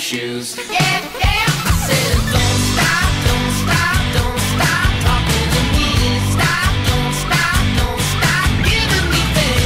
shoes. Yeah, yeah. I said don't stop, don't stop, don't stop talking to me. Stop, don't stop, don't stop giving me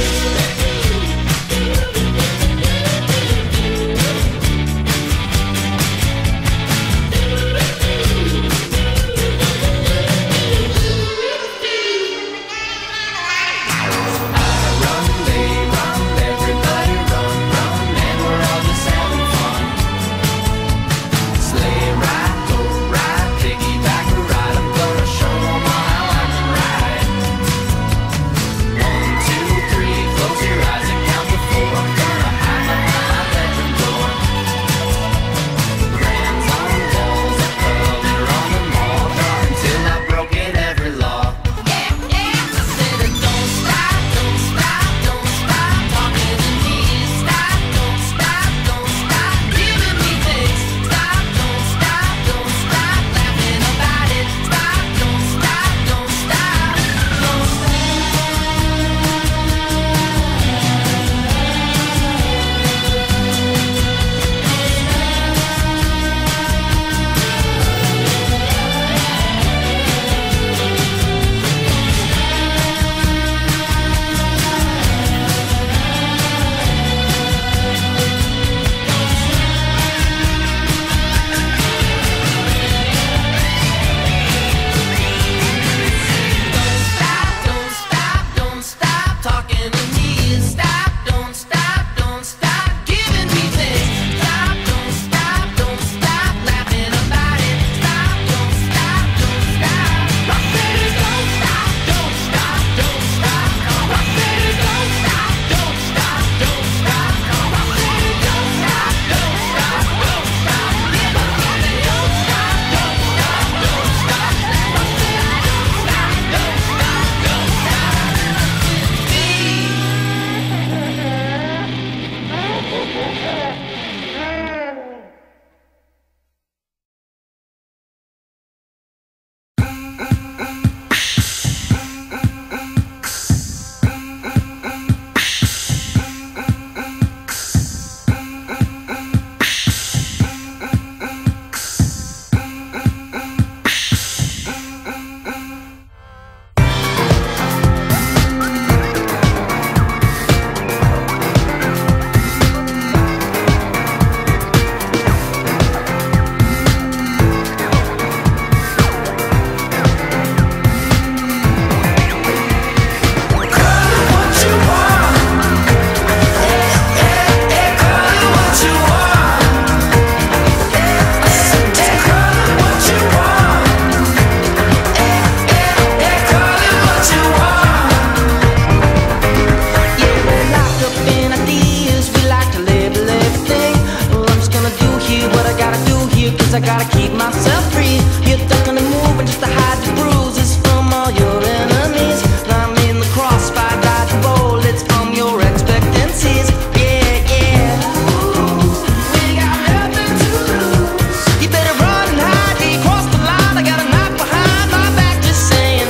I gotta keep myself free. You're ducking and moving just to hide the bruises from all your enemies. I'm in the crossfire, dodging bullets from your expectancies. Yeah, yeah. Ooh, we got nothing to lose. You better run and hide, you cross the line. I got a knife behind my back, just saying.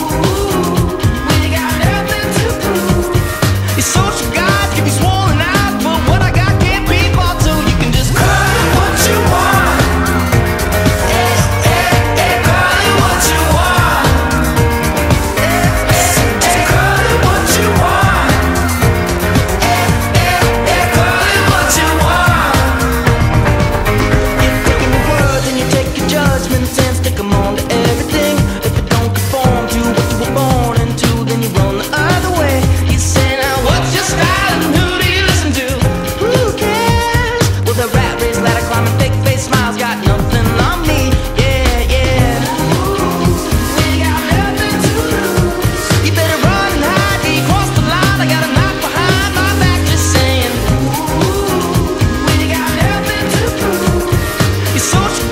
Ooh, we got nothing to prove. Your social guides can be swollen out, but what I got can't be bought, so you can just call it what you want. Social